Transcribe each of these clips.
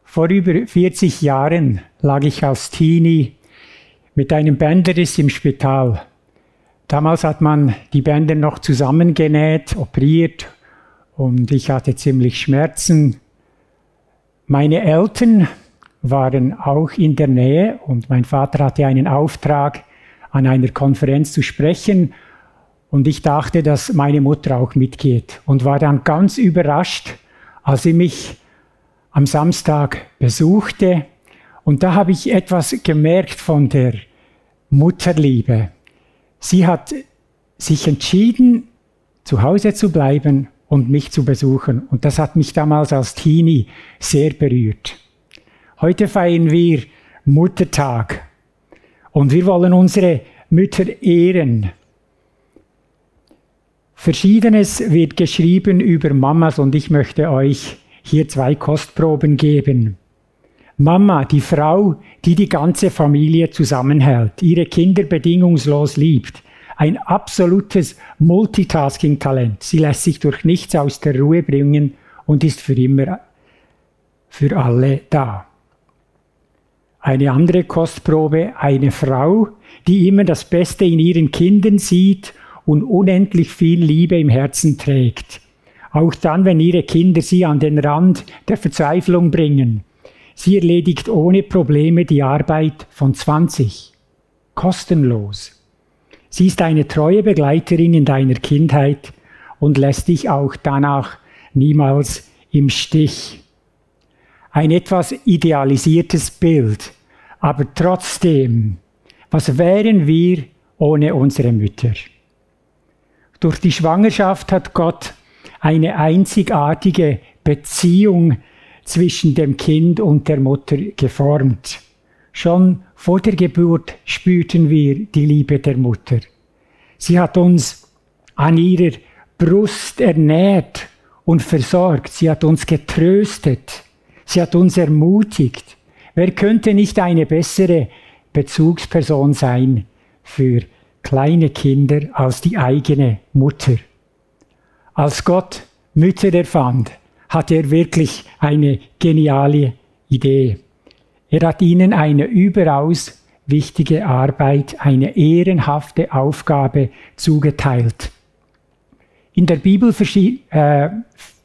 Vor über 40 Jahren lag ich als Teenie mit einem Bänderriss im Spital. Damals hat man die Bänder noch zusammengenäht, operiert und ich hatte ziemlich Schmerzen. Meine Eltern waren auch in der Nähe und mein Vater hatte einen Auftrag, an einer Konferenz zu sprechen. Und ich dachte, dass meine Mutter auch mitgeht und war dann ganz überrascht, als sie mich am Samstag besuchte. Und da habe ich etwas gemerkt von der Mutterliebe. Sie hat sich entschieden, zu Hause zu bleiben und mich zu besuchen. Und das hat mich damals als Teenie sehr berührt. Heute feiern wir Muttertag und wir wollen unsere Mütter ehren. Verschiedenes wird geschrieben über Mamas und ich möchte euch hier 2 Kostproben geben. Mama, die Frau, die die ganze Familie zusammenhält, ihre Kinder bedingungslos liebt. Ein absolutes Multitasking-Talent. Sie lässt sich durch nichts aus der Ruhe bringen und ist für immer für alle da. Eine andere Kostprobe, eine Frau, die immer das Beste in ihren Kindern sieht und unendlich viel Liebe im Herzen trägt. Auch dann, wenn ihre Kinder sie an den Rand der Verzweiflung bringen. Sie erledigt ohne Probleme die Arbeit von 20. Kostenlos. Sie ist eine treue Begleiterin in deiner Kindheit und lässt dich auch danach niemals im Stich. Ein etwas idealisiertes Bild, aber trotzdem, was wären wir ohne unsere Mütter? Durch die Schwangerschaft hat Gott eine einzigartige Beziehung zwischen dem Kind und der Mutter geformt. Schon vor der Geburt spürten wir die Liebe der Mutter. Sie hat uns an ihrer Brust ernährt und versorgt. Sie hat uns getröstet. Sie hat uns ermutigt. Wer könnte nicht eine bessere Bezugsperson sein für kleine Kinder als die eigene Mutter? Als Gott Mütter erfand, hatte er wirklich eine geniale Idee. Er hat ihnen eine überaus wichtige Arbeit, eine ehrenhafte Aufgabe zugeteilt. In der Bibel finden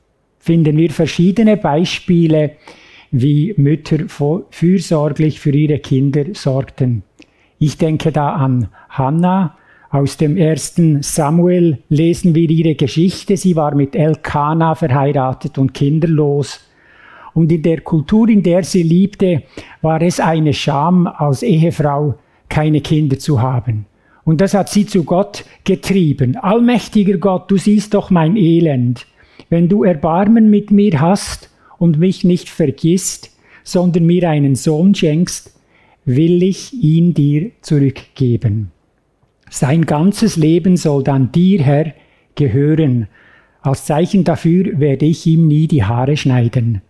wir verschiedene Beispiele, wie Mütter fürsorglich für ihre Kinder sorgten. Ich denke da an Hannah. Aus dem 1. Samuel lesen wir ihre Geschichte. Sie war mit Elkana verheiratet und kinderlos. Und in der Kultur, in der sie lebte, war es eine Scham, als Ehefrau keine Kinder zu haben. Und das hat sie zu Gott getrieben. Allmächtiger Gott, du siehst doch mein Elend. Wenn du Erbarmen mit mir hast und mich nicht vergisst, sondern mir einen Sohn schenkst, will ich ihn dir zurückgeben. Sein ganzes Leben soll dann dir, Herr, gehören. Als Zeichen dafür werde ich ihm nie die Haare schneiden.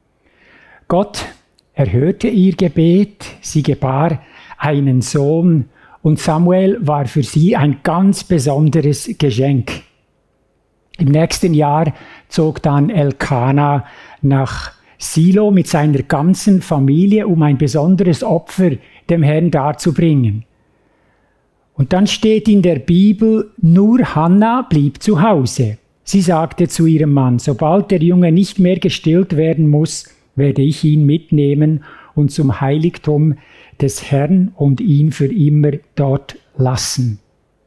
Gott erhörte ihr Gebet, sie gebar einen Sohn und Samuel war für sie ein ganz besonderes Geschenk. Im nächsten Jahr zog dann Elkana nach Silo mit seiner ganzen Familie, um ein besonderes Opfer dem Herrn darzubringen. Und dann steht in der Bibel, nur Hannah blieb zu Hause. Sie sagte zu ihrem Mann, sobald der Junge nicht mehr gestillt werden muss, werde ich ihn mitnehmen und zum Heiligtum des Herrn und ihn für immer dort lassen.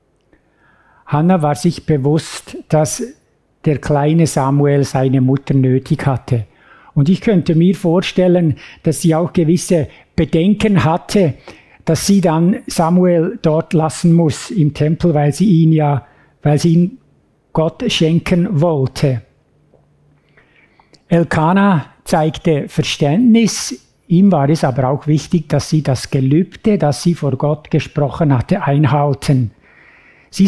Hannah war sich bewusst, dass der kleine Samuel seine Mutter nötig hatte. Und ich könnte mir vorstellen, dass sie auch gewisse Bedenken hatte, dass sie dann Samuel dort lassen muss im Tempel, weil sie ihn Gott schenken wollte. Elkana zeigte Verständnis. Ihm war es aber auch wichtig, dass sie das Gelübde, das sie vor Gott gesprochen hatte, einhalten. Er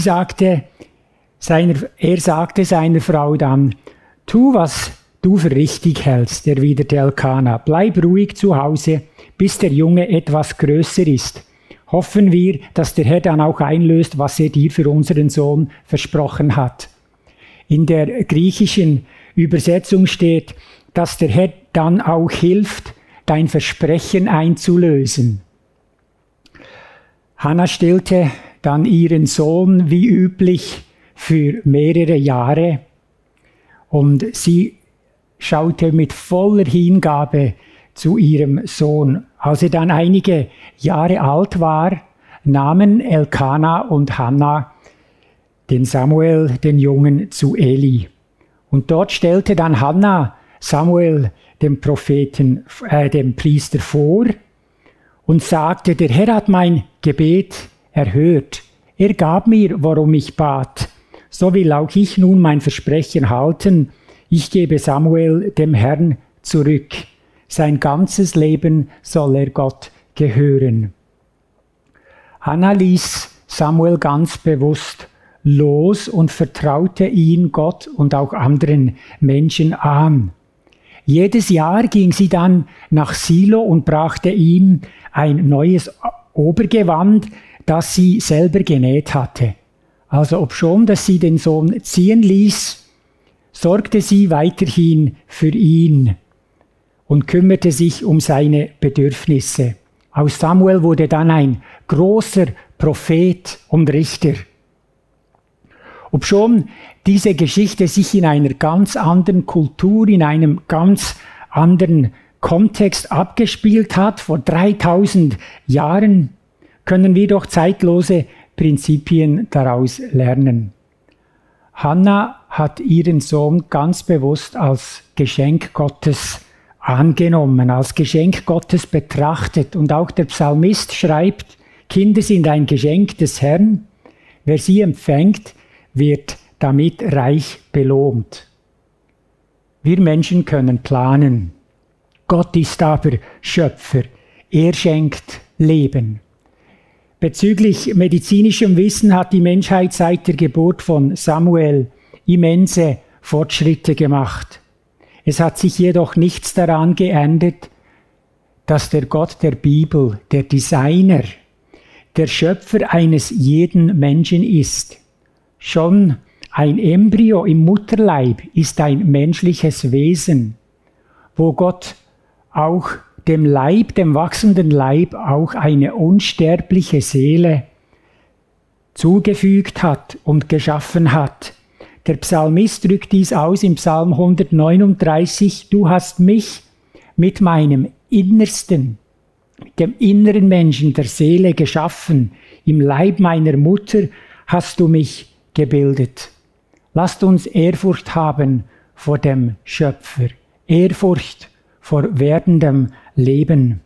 sagte seiner Frau dann, tu, was du für richtig hältst, erwiderte Elkana. Bleib ruhig zu Hause, bis der Junge etwas größer ist. Hoffen wir, dass der Herr dann auch einlöst, was er dir für unseren Sohn versprochen hat. In der griechischen Übersetzung steht, dass der Herr dann auch hilft, dein Versprechen einzulösen. Hannah stillte dann ihren Sohn wie üblich für mehrere Jahre und sie schaute mit voller Hingabe zu ihrem Sohn. Als er dann einige Jahre alt war, nahmen Elkana und Hannah den Samuel, den Jungen, zu Eli. Und dort stellte dann Hannah Samuel, dem dem Priester, vor und sagte, der Herr hat mein Gebet erhört. Er gab mir, worum ich bat. So will auch ich nun mein Versprechen halten. Ich gebe Samuel dem Herrn zurück. Sein ganzes Leben soll er Gott gehören. Hannah ließ Samuel ganz bewusst los und vertraute ihn Gott und auch anderen Menschen an. Jedes Jahr ging sie dann nach Silo und brachte ihm ein neues Obergewand, das sie selber genäht hatte. Also obschon, dass sie den Sohn ziehen ließ, sorgte sie weiterhin für ihn und kümmerte sich um seine Bedürfnisse. Aus Samuel wurde dann ein großer Prophet und Richter. Obschon diese Geschichte sich in einer ganz anderen Kultur, in einem ganz anderen Kontext abgespielt hat, vor 3000 Jahren, können wir doch zeitlose Prinzipien daraus lernen. Hannah hat ihren Sohn ganz bewusst als Geschenk Gottes angenommen, als Geschenk Gottes betrachtet. Und auch der Psalmist schreibt, Kinder sind ein Geschenk des Herrn. Wer sie empfängt, wird damit reich belohnt. Wir Menschen können planen. Gott ist aber Schöpfer. Er schenkt Leben. Bezüglich medizinischem Wissen hat die Menschheit seit der Geburt von Samuel immense Fortschritte gemacht. Es hat sich jedoch nichts daran geändert, dass der Gott der Bibel, der Designer, der Schöpfer eines jeden Menschen ist. Schon ein Embryo im Mutterleib ist ein menschliches Wesen, wo Gott auch dem Leib, dem wachsenden Leib, auch eine unsterbliche Seele zugefügt hat und geschaffen hat. Der Psalmist drückt dies aus im Psalm 139, du hast mich mit meinem Innersten, dem inneren Menschen, der Seele geschaffen. Im Leib meiner Mutter hast du mich gebildet. Lasst uns Ehrfurcht haben vor dem Schöpfer, Ehrfurcht vor werdendem Leben.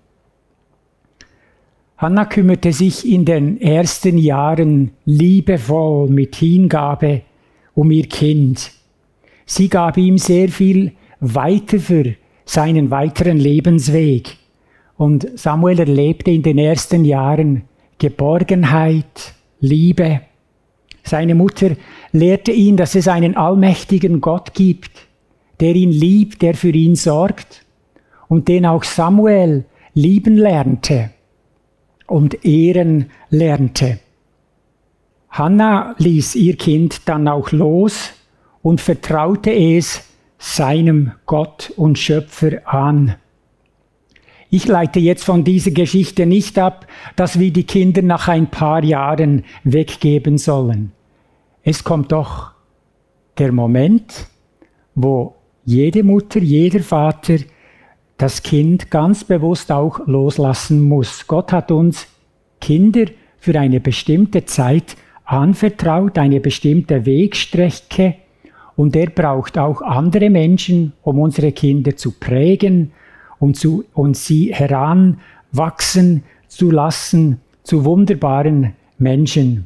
Hannah kümmerte sich in den ersten Jahren liebevoll mit Hingabe um ihr Kind. Sie gab ihm sehr viel weiter für seinen weiteren Lebensweg. Und Samuel erlebte in den ersten Jahren Geborgenheit, Liebe. Seine Mutter lehrte ihn, dass es einen allmächtigen Gott gibt, der ihn liebt, der für ihn sorgt und den auch Samuel lieben lernte und ehren lernte. Hannah ließ ihr Kind dann auch los und vertraute es seinem Gott und Schöpfer an. Ich leite jetzt von dieser Geschichte nicht ab, dass wir die Kinder nach ein paar Jahren weggeben sollen. Es kommt doch der Moment, wo jede Mutter, jeder Vater das Kind ganz bewusst auch loslassen muss. Gott hat uns Kinder für eine bestimmte Zeit anvertraut, eine bestimmte Wegstrecke, und er braucht auch andere Menschen, um unsere Kinder zu prägen und sie heranwachsen zu lassen zu wunderbaren Menschen.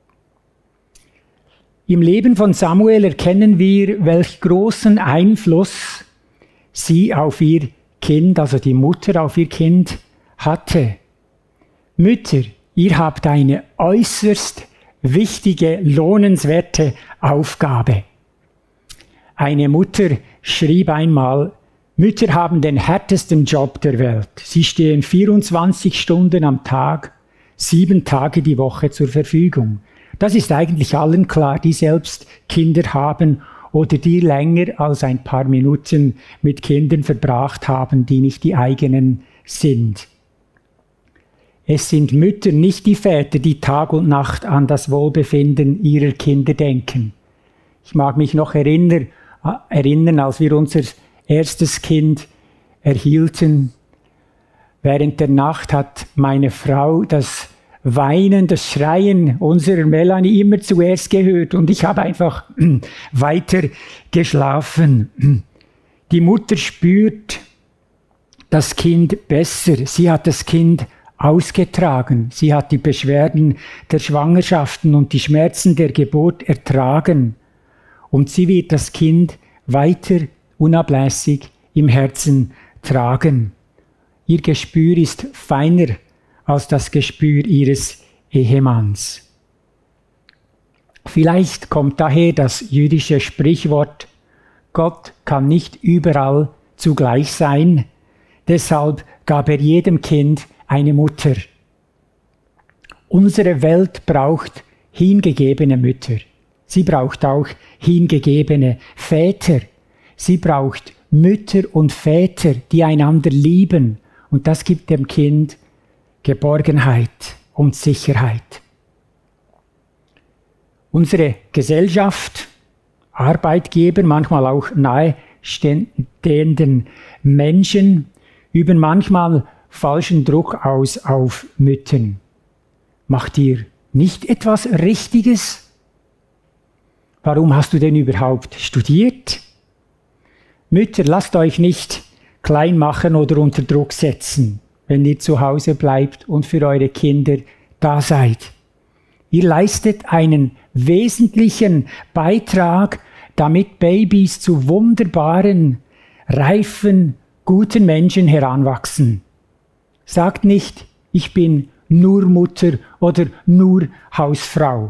Im Leben von Samuel erkennen wir, welch großen Einfluss sie auf ihr Kind, also die Mutter auf ihr Kind, hatte. Mütter, ihr habt eine äußerst wichtige, lohnenswerte Aufgabe. Eine Mutter schrieb einmal, Mütter haben den härtesten Job der Welt. Sie stehen 24 Stunden am Tag, 7 Tage die Woche zur Verfügung. Das ist eigentlich allen klar, die selbst Kinder haben oder die länger als ein paar Minuten mit Kindern verbracht haben, die nicht die eigenen sind. Es sind Mütter, nicht die Väter, die Tag und Nacht an das Wohlbefinden ihrer Kinder denken. Ich mag mich noch erinnern, als wir unser erstes Kind erhielten. Während der Nacht hat meine Frau das Weinen, das Schreien unserer Melanie immer zuerst gehört und ich habe einfach weiter geschlafen. Die Mutter spürt das Kind besser. Sie hat das Kind ausgetragen. Sie hat die Beschwerden der Schwangerschaften und die Schmerzen der Geburt ertragen. Und sie wird das Kind weiter unablässig im Herzen tragen. Ihr Gespür ist feiner als das Gespür ihres Ehemanns. Vielleicht kommt daher das jüdische Sprichwort: Gott kann nicht überall zugleich sein, deshalb gab er jedem Kind eine Mutter. Unsere Welt braucht hingegebene Mütter. Sie braucht auch hingegebene Väter. Sie braucht Mütter und Väter, die einander lieben. Und das gibt dem Kind Geborgenheit und Sicherheit. Unsere Gesellschaft, Arbeitgeber, manchmal auch nahestehenden Menschen üben manchmal falschen Druck aus auf Müttern. Macht ihr nicht etwas Richtiges? Warum hast du denn überhaupt studiert? Mütter, lasst euch nicht klein machen oder unter Druck setzen, wenn ihr zu Hause bleibt und für eure Kinder da seid. Ihr leistet einen wesentlichen Beitrag, damit Babys zu wunderbaren, reifen, guten Menschen heranwachsen. Sagt nicht, ich bin nur Mutter oder nur Hausfrau.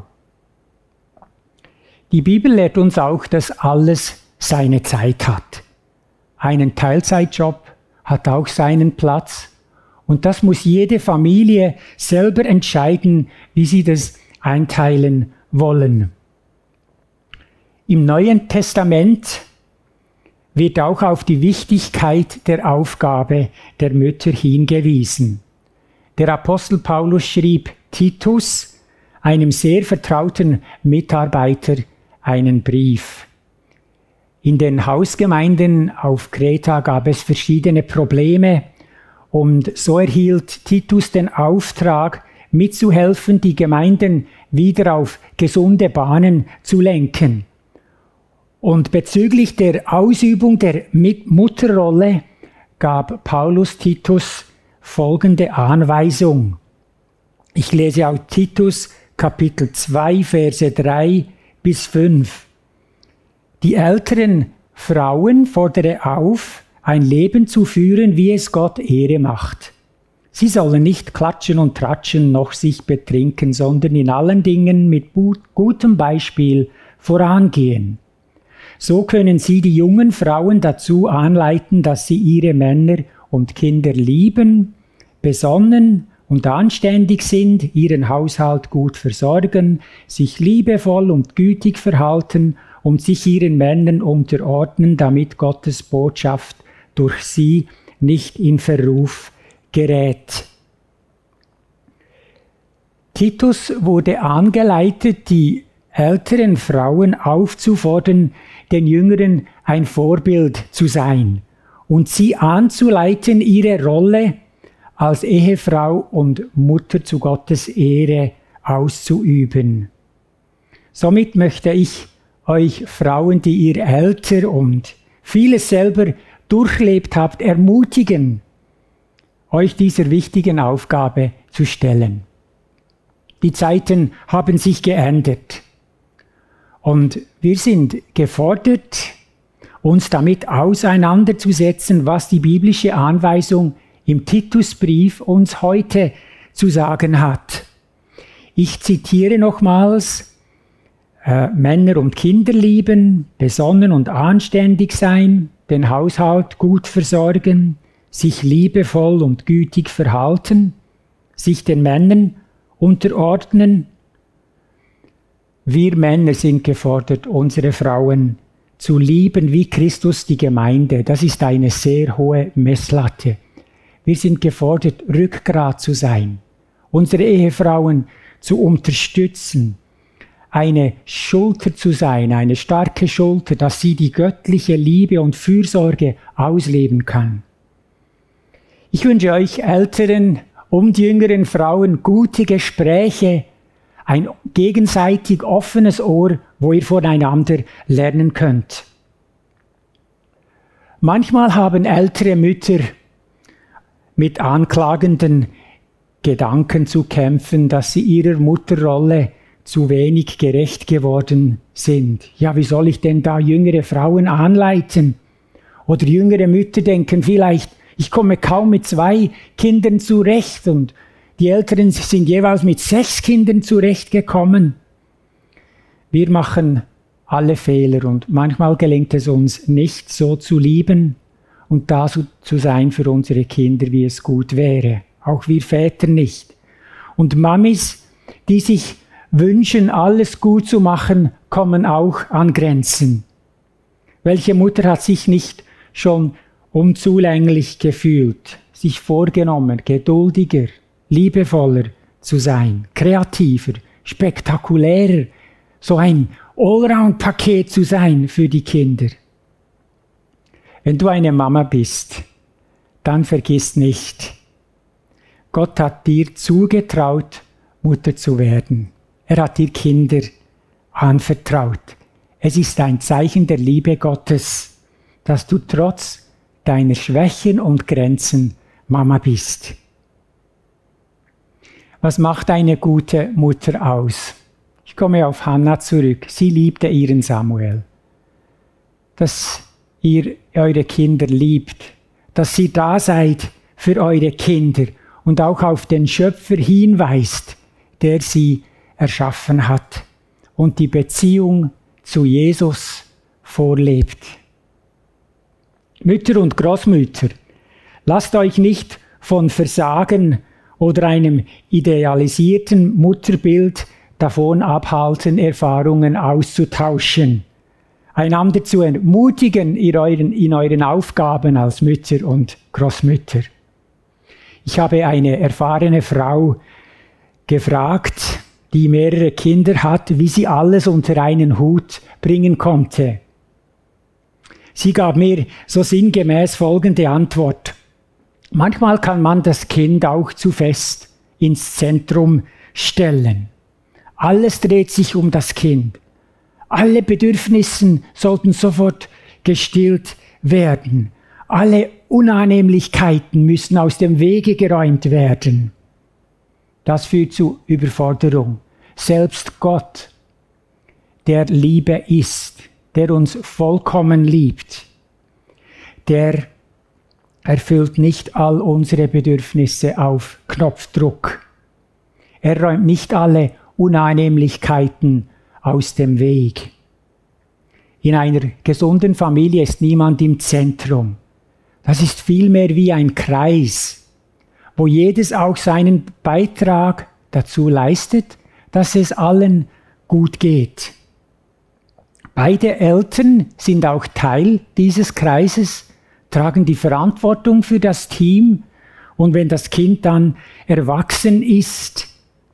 Die Bibel lehrt uns auch, dass alles seine Zeit hat. Einen Teilzeitjob hat auch seinen Platz. Und das muss jede Familie selber entscheiden, wie sie das einteilen wollen. Im Neuen Testament wird auch auf die Wichtigkeit der Aufgabe der Mütter hingewiesen. Der Apostel Paulus schrieb Titus, einem sehr vertrauten Mitarbeiter, einen Brief. In den Hausgemeinden auf Kreta gab es verschiedene Probleme und so erhielt Titus den Auftrag, mitzuhelfen, die Gemeinden wieder auf gesunde Bahnen zu lenken. Und bezüglich der Ausübung der Mutterrolle gab Paulus Titus folgende Anweisung. Ich lese aus Titus Kapitel 2, Verse 3 bis 5. Die älteren Frauen fordere auf, ein Leben zu führen, wie es Gott Ehre macht. Sie sollen nicht klatschen und tratschen noch sich betrinken, sondern in allen Dingen mit gutem Beispiel vorangehen. So können sie die jungen Frauen dazu anleiten, dass sie ihre Männer und Kinder lieben, besonnen und anständig sind, ihren Haushalt gut versorgen, sich liebevoll und gütig verhalten und sich ihren Männern unterordnen, damit Gottes Botschaft durch sie nicht in Verruf gerät. Titus wurde angeleitet, die älteren Frauen aufzufordern, den Jüngeren ein Vorbild zu sein und sie anzuleiten, ihre Rolle als Ehefrau und Mutter zu Gottes Ehre auszuüben. Somit möchte ich euch Frauen, die ihr älter und vieles selber durchlebt habt, ermutigen, euch dieser wichtigen Aufgabe zu stellen. Die Zeiten haben sich geändert und wir sind gefordert, uns damit auseinanderzusetzen, was die biblische Anweisung im Titusbrief uns heute zu sagen hat. Ich zitiere nochmals: Männer und Kinder lieben, besonnen und anständig sein, den Haushalt gut versorgen, sich liebevoll und gütig verhalten, sich den Männern unterordnen. Wir Männer sind gefordert, unsere Frauen zu lieben wie Christus die Gemeinde, das ist eine sehr hohe Messlatte. Wir sind gefordert, Rückgrat zu sein, unsere Ehefrauen zu unterstützen, eine Schulter zu sein, eine starke Schulter, dass sie die göttliche Liebe und Fürsorge ausleben kann. Ich wünsche euch älteren und jüngeren Frauen gute Gespräche, ein gegenseitig offenes Ohr, wo ihr voneinander lernen könnt. Manchmal haben ältere Mütter mit anklagenden Gedanken zu kämpfen, dass sie ihrer Mutterrolle zu wenig gerecht geworden sind. Ja, wie soll ich denn da jüngere Frauen anleiten? Oder jüngere Mütter denken vielleicht, ich komme kaum mit 2 Kindern zurecht und die Älteren sind jeweils mit 6 Kindern zurechtgekommen. Wir machen alle Fehler und manchmal gelingt es uns nicht so zu lieben und da so zu sein für unsere Kinder, wie es gut wäre. Auch wir Väter nicht. Und Mamis, die sich wünschen, alles gut zu machen, kommen auch an Grenzen. Welche Mutter hat sich nicht schon unzulänglich gefühlt, sich vorgenommen, geduldiger, liebevoller zu sein, kreativer, spektakulärer, so ein Allround-Paket zu sein für die Kinder. Wenn du eine Mama bist, dann vergiss nicht, Gott hat dir zugetraut, Mutter zu werden. Er hat dir Kinder anvertraut. Es ist ein Zeichen der Liebe Gottes, dass du trotz deiner Schwächen und Grenzen Mama bist. Was macht eine gute Mutter aus? Ich komme auf Hannah zurück. Sie liebte ihren Samuel. Dass ihr eure Kinder liebt, dass ihr da seid für eure Kinder und auch auf den Schöpfer hinweist, der sie erschaffen hat und die Beziehung zu Jesus vorlebt. Mütter und Großmütter, lasst euch nicht von Versagen oder einem idealisierten Mutterbild davon abhalten, Erfahrungen auszutauschen, einander zu ermutigen in euren Aufgaben als Mütter und Großmütter. Ich habe eine erfahrene Frau gefragt, die mehrere Kinder hat, wie sie alles unter einen Hut bringen konnte. Sie gab mir so sinngemäß folgende Antwort. Manchmal kann man das Kind auch zu fest ins Zentrum stellen. Alles dreht sich um das Kind. Alle Bedürfnisse sollten sofort gestillt werden. Alle Unannehmlichkeiten müssen aus dem Wege geräumt werden. Das führt zu Überforderung. Selbst Gott, der Liebe ist, der uns vollkommen liebt, der erfüllt nicht all unsere Bedürfnisse auf Knopfdruck. Er räumt nicht alle Unannehmlichkeiten aus dem Weg. In einer gesunden Familie ist niemand im Zentrum. Das ist vielmehr wie ein Kreis, wo jedes auch seinen Beitrag dazu leistet, dass es allen gut geht. Beide Eltern sind auch Teil dieses Kreises, tragen die Verantwortung für das Team und wenn das Kind dann erwachsen ist,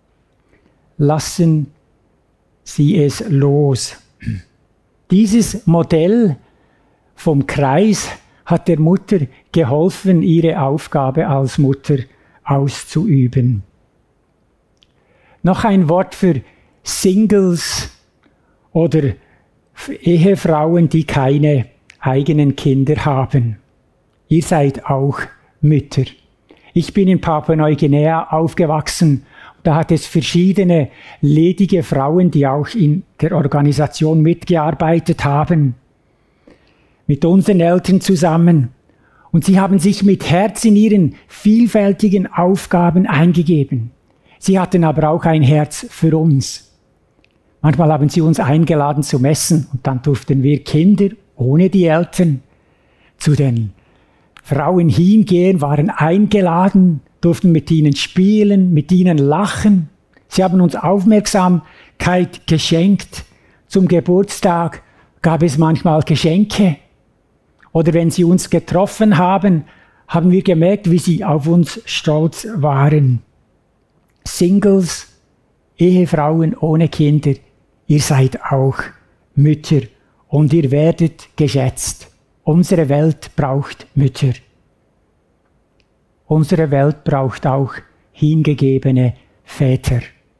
lassen sie es los. Dieses Modell vom Kreis hat der Mutter geholfen, ihre Aufgabe als Mutter auszuüben. Noch ein Wort für Singles oder Ehefrauen, die keine eigenen Kinder haben. Ihr seid auch Mütter. Ich bin in Papua-Neuguinea aufgewachsen. Da hat es verschiedene ledige Frauen, die auch in der Organisation mitgearbeitet haben, mit unseren Eltern zusammen. Und sie haben sich mit Herz in ihren vielfältigen Aufgaben eingegeben. Sie hatten aber auch ein Herz für uns. Manchmal haben sie uns eingeladen zum Essen und dann durften wir Kinder ohne die Eltern zu den Frauen hingehen, waren eingeladen, durften mit ihnen spielen, mit ihnen lachen. Sie haben uns Aufmerksamkeit geschenkt. Zum Geburtstag gab es manchmal Geschenke. Oder wenn sie uns getroffen haben, haben wir gemerkt, wie sie auf uns stolz waren. Singles, Ehefrauen ohne Kinder, ihr seid auch Mütter und ihr werdet geschätzt. Unsere Welt braucht Mütter. Unsere Welt braucht auch hingegebene Väter.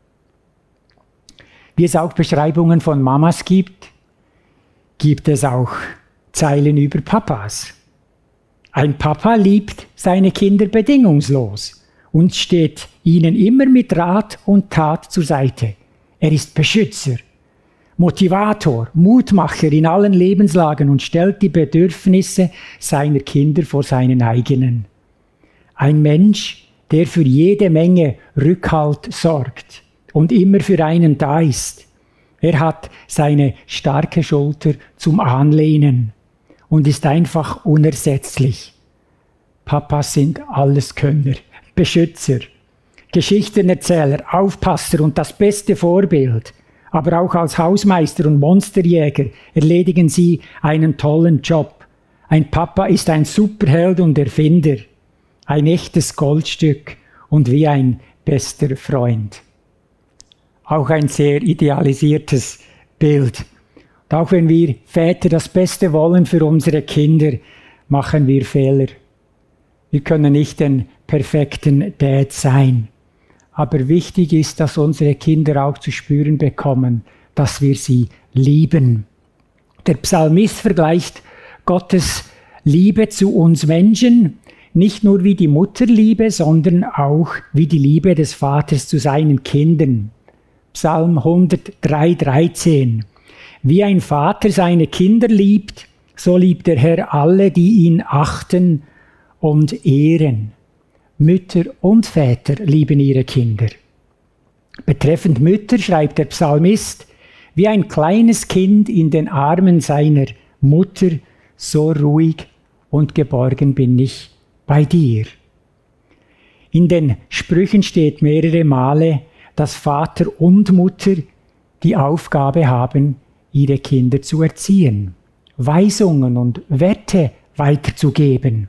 Wie es auch Beschreibungen von Mamas gibt, gibt es auch Zeilen über Papas. Ein Papa liebt seine Kinder bedingungslos und steht ihnen immer mit Rat und Tat zur Seite. Er ist Beschützer, Motivator, Mutmacher in allen Lebenslagen und stellt die Bedürfnisse seiner Kinder vor seinen eigenen. Ein Mensch, der für jede Menge Rückhalt sorgt und immer für einen da ist. Er hat seine starke Schulter zum Anlehnen und ist einfach unersetzlich. Papas sind Alleskönner, Beschützer, Geschichtenerzähler, Aufpasser und das beste Vorbild. Aber auch als Hausmeister und Monsterjäger erledigen sie einen tollen Job. Ein Papa ist ein Superheld und Erfinder, ein echtes Goldstück und wie ein bester Freund. Auch ein sehr idealisiertes Bild. Und auch wenn wir Väter das Beste wollen für unsere Kinder, machen wir Fehler. Wir können nicht den perfekten Dad sein. Aber wichtig ist, dass unsere Kinder auch zu spüren bekommen, dass wir sie lieben. Der Psalmist vergleicht Gottes Liebe zu uns Menschen nicht nur wie die Mutterliebe, sondern auch wie die Liebe des Vaters zu seinen Kindern. Psalm 103,13. Wie ein Vater seine Kinder liebt, so liebt der Herr alle, die ihn achten und ehren. Mütter und Väter lieben ihre Kinder. Betreffend Mütter schreibt der Psalmist, wie ein kleines Kind in den Armen seiner Mutter, so ruhig und geborgen bin ich bei dir. In den Sprüchen steht mehrere Male, dass Vater und Mutter die Aufgabe haben, ihre Kinder zu erziehen, Weisungen und Werte weiterzugeben.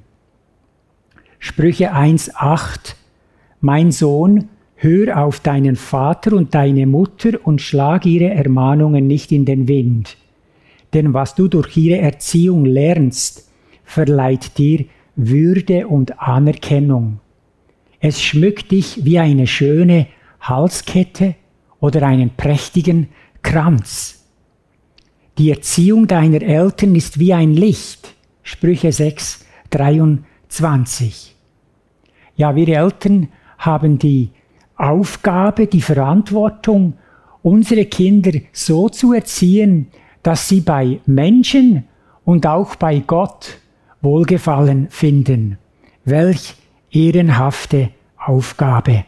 Sprüche 1,8: Mein Sohn, hör auf deinen Vater und deine Mutter und schlag ihre Ermahnungen nicht in den Wind. Denn was du durch ihre Erziehung lernst, verleiht dir Würde und Anerkennung. Es schmückt dich wie eine schöne Halskette oder einen prächtigen Kranz. Die Erziehung deiner Eltern ist wie ein Licht. Sprüche 6,23. Ja, wir Eltern haben die Aufgabe, die Verantwortung, unsere Kinder so zu erziehen, dass sie bei Menschen und auch bei Gott Wohlgefallen finden. Welch ehrenhafte Aufgabe.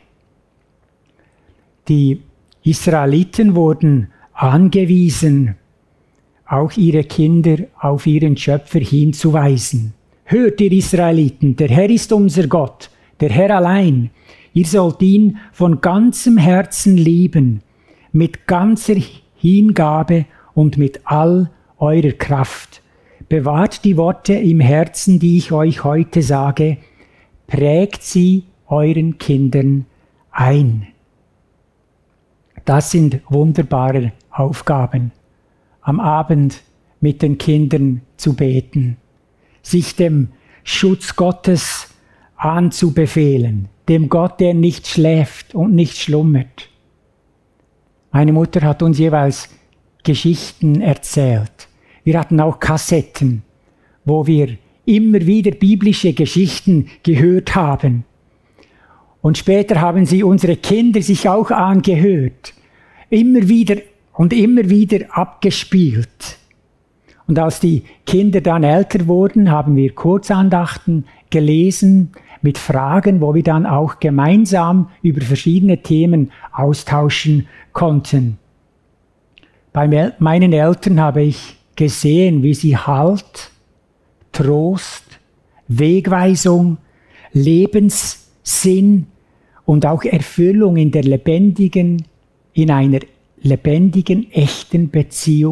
Die Israeliten wurden angewiesen, auch ihre Kinder auf ihren Schöpfer hinzuweisen. Hört ihr Israeliten, der Herr ist unser Gott, der Herr allein. Ihr sollt ihn von ganzem Herzen lieben, mit ganzer Hingabe und mit all eurer Kraft. Bewahrt die Worte im Herzen, die ich euch heute sage, prägt sie euren Kindern ein. Das sind wunderbare Aufgaben, am Abend mit den Kindern zu beten, sich dem Schutz Gottes anzubefehlen, dem Gott, der nicht schläft und nicht schlummert. Meine Mutter hat uns jeweils Geschichten erzählt. Wir hatten auch Kassetten, wo wir immer wieder biblische Geschichten gehört haben. Und später haben sie unsere Kinder sich auch angehört. Immer wieder und immer wieder abgespielt. Und als die Kinder dann älter wurden, haben wir Kurzandachten gelesen mit Fragen, wo wir dann auch gemeinsam über verschiedene Themen austauschen konnten. Bei meinen Eltern habe ich gesehen, wie sie Halt, Trost, Wegweisung, Lebenssinn und auch Erfüllung in einer lebendigen, echten Beziehung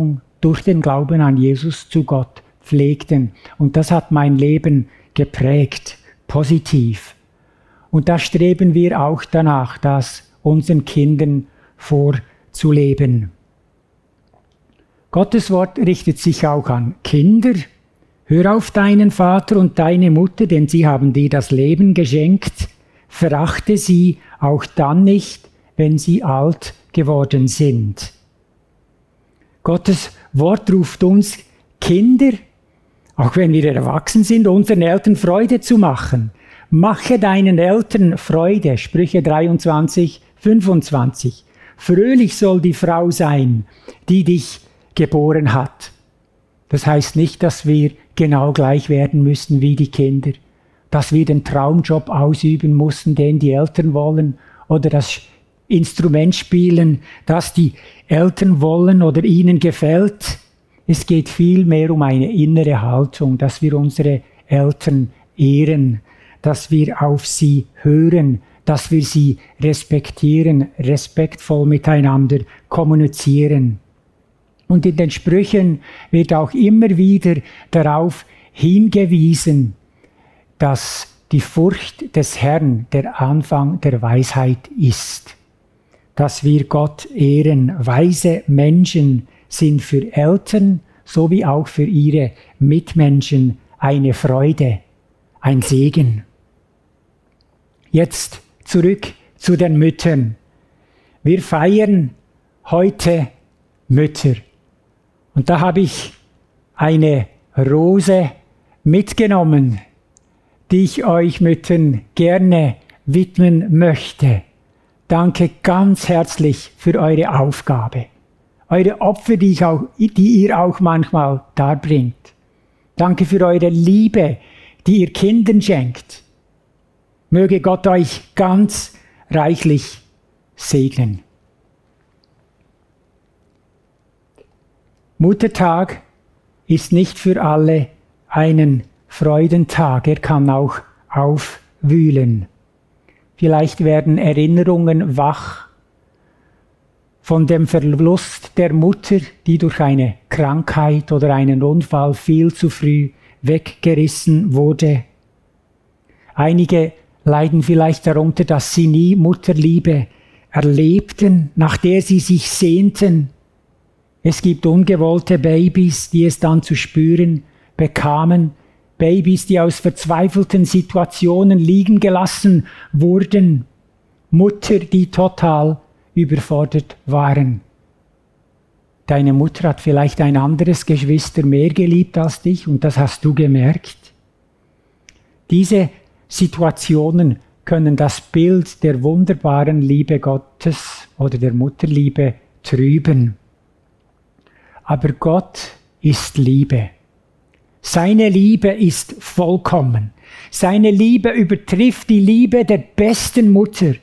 durch den Glauben an Jesus zu Gott pflegten. Und das hat mein Leben geprägt, positiv. Und da streben wir auch danach, das unseren Kindern vorzuleben. Gottes Wort richtet sich auch an Kinder. Hör auf deinen Vater und deine Mutter, denn sie haben dir das Leben geschenkt. Verachte sie auch dann nicht, wenn sie alt geworden sind. Gottes Wort ruft uns Kinder, auch wenn wir erwachsen sind, unseren Eltern Freude zu machen. Mache deinen Eltern Freude, Sprüche 23, 25. Fröhlich soll die Frau sein, die dich geboren hat. Das heißt nicht, dass wir genau gleich werden müssen wie die Kinder, dass wir den Traumjob ausüben müssen, den die Eltern wollen, oder das Instrument spielen, das die Eltern wollen oder ihnen gefällt. Es geht vielmehr um eine innere Haltung, dass wir unsere Eltern ehren, dass wir auf sie hören, dass wir sie respektieren, respektvoll miteinander kommunizieren. Und in den Sprüchen wird auch immer wieder darauf hingewiesen, dass die Furcht des Herrn der Anfang der Weisheit ist. Dass wir Gott ehren. Weise Menschen sind für Eltern sowie auch für ihre Mitmenschen eine Freude, ein Segen. Jetzt zurück zu den Müttern. Wir feiern heute Mütter. Und da habe ich eine Rose mitgenommen, die ich euch Müttern gerne widmen möchte. Danke ganz herzlich für eure Aufgabe, eure Opfer, die ihr auch manchmal darbringt. Danke für eure Liebe, die ihr Kindern schenkt. Möge Gott euch ganz reichlich segnen. Muttertag ist nicht für alle einen Freudentag. Er kann auch aufwühlen. Vielleicht werden Erinnerungen wach von dem Verlust der Mutter, die durch eine Krankheit oder einen Unfall viel zu früh weggerissen wurde. Einige leiden vielleicht darunter, dass sie nie Mutterliebe erlebten, nach der sie sich sehnten. Es gibt ungewollte Babys, die es dann zu spüren bekamen, Babys, die aus verzweifelten Situationen liegen gelassen wurden, Mutter, die total überfordert waren. Deine Mutter hat vielleicht ein anderes Geschwister mehr geliebt als dich und das hast du gemerkt. Diese Situationen können das Bild der wunderbaren Liebe Gottes oder der Mutterliebe trüben. Aber Gott ist Liebe. Seine Liebe ist vollkommen. Seine Liebe übertrifft die Liebe der besten Mutter.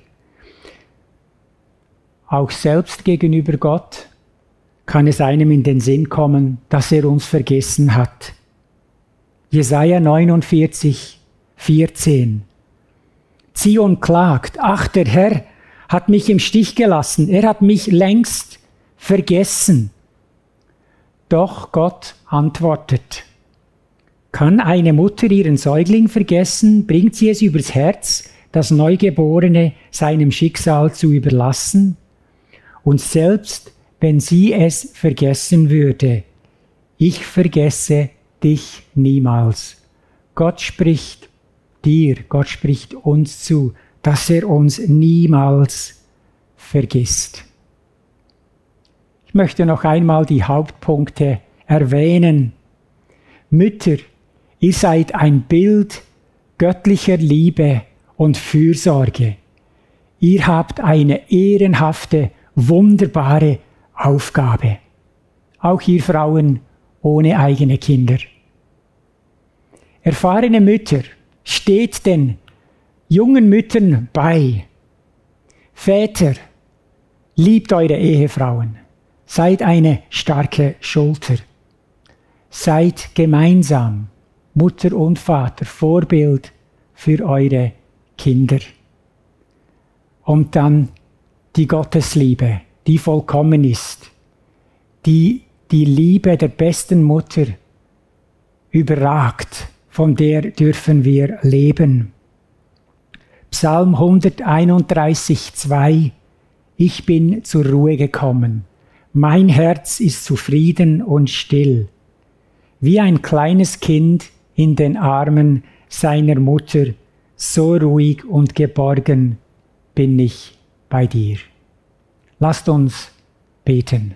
Auch selbst gegenüber Gott kann es einem in den Sinn kommen, dass er uns vergessen hat. Jesaja 49, 14. Zion klagt, ach, der Herr hat mich im Stich gelassen, er hat mich längst vergessen. Doch Gott antwortet. Kann eine Mutter ihren Säugling vergessen, bringt sie es übers Herz, das Neugeborene seinem Schicksal zu überlassen? Und selbst wenn sie es vergessen würde, ich vergesse dich niemals. Gott spricht dir, Gott spricht uns zu, dass er uns niemals vergisst. Ich möchte noch einmal die Hauptpunkte erwähnen. Mütter, ihr seid ein Bild göttlicher Liebe und Fürsorge. Ihr habt eine ehrenhafte, wunderbare Aufgabe. Auch ihr Frauen ohne eigene Kinder. Erfahrene Mütter, steht den jungen Müttern bei. Väter, liebt eure Ehefrauen. Seid eine starke Schulter. Seid gemeinsam, Mutter und Vater, Vorbild für eure Kinder. Und dann die Gottesliebe, die vollkommen ist, die die Liebe der besten Mutter überragt, von der dürfen wir leben. Psalm 131, 2: Ich bin zur Ruhe gekommen. Mein Herz ist zufrieden und still. Wie ein kleines Kind in den Armen seiner Mutter, so ruhig und geborgen bin ich bei dir. Lasst uns beten.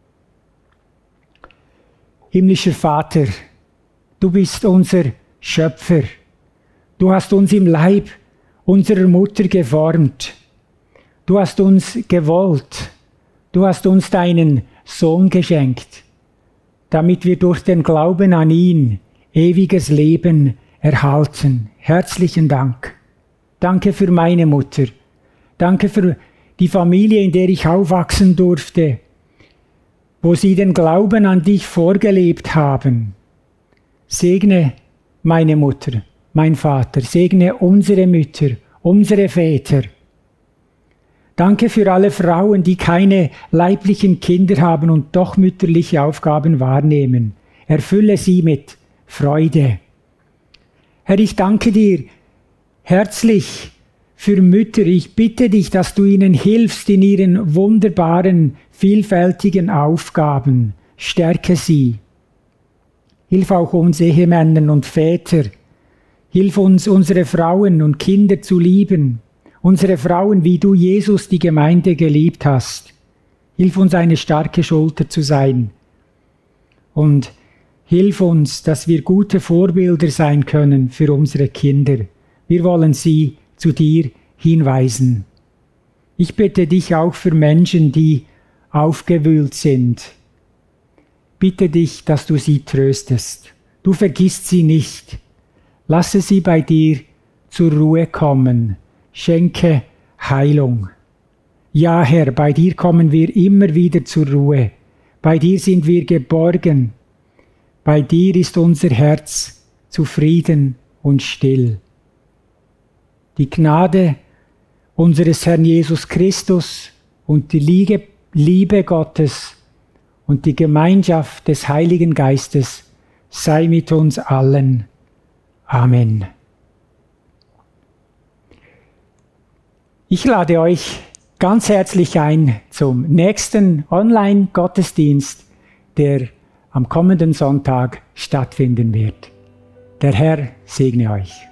Himmlischer Vater, du bist unser Schöpfer. Du hast uns im Leib unserer Mutter geformt. Du hast uns gewollt. Du hast uns deinen Sohn geschenkt, damit wir durch den Glauben an ihn ewiges Leben erhalten. Herzlichen Dank. Danke für meine Mutter. Danke für die Familie, in der ich aufwachsen durfte, wo sie den Glauben an dich vorgelebt haben. Segne meine Mutter, mein Vater, segne unsere Mütter, unsere Väter. Danke für alle Frauen, die keine leiblichen Kinder haben und doch mütterliche Aufgaben wahrnehmen. Erfülle sie mit Freude. Herr, ich danke dir herzlich für Mütter. Ich bitte dich, dass du ihnen hilfst in ihren wunderbaren, vielfältigen Aufgaben. Stärke sie. Hilf auch uns Ehemännern und Väter. Hilf uns, unsere Frauen und Kinder zu lieben. Unsere Frauen, wie du Jesus die Gemeinde geliebt hast. Hilf uns, eine starke Schulter zu sein. Und hilf uns, dass wir gute Vorbilder sein können für unsere Kinder. Wir wollen sie zu dir hinweisen. Ich bitte dich auch für Menschen, die aufgewühlt sind. Bitte dich, dass du sie tröstest. Du vergisst sie nicht. Lasse sie bei dir zur Ruhe kommen. Schenke Heilung. Ja, Herr, bei dir kommen wir immer wieder zur Ruhe. Bei dir sind wir geborgen. Bei dir ist unser Herz zufrieden und still. Die Gnade unseres Herrn Jesus Christus und die Liebe Gottes und die Gemeinschaft des Heiligen Geistes sei mit uns allen. Amen. Ich lade euch ganz herzlich ein zum nächsten Online-Gottesdienst, der am kommenden Sonntag stattfinden wird. Der Herr segne euch.